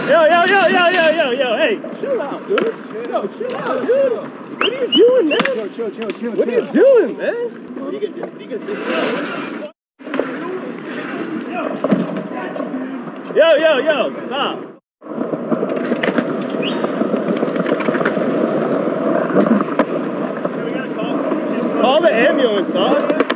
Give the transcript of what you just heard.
Yo, hey, chill out, dude. Yo, chill out, dude. What are you doing, man? Chill. What are you doing, man? Yo, stop. Call the ambulance, dog.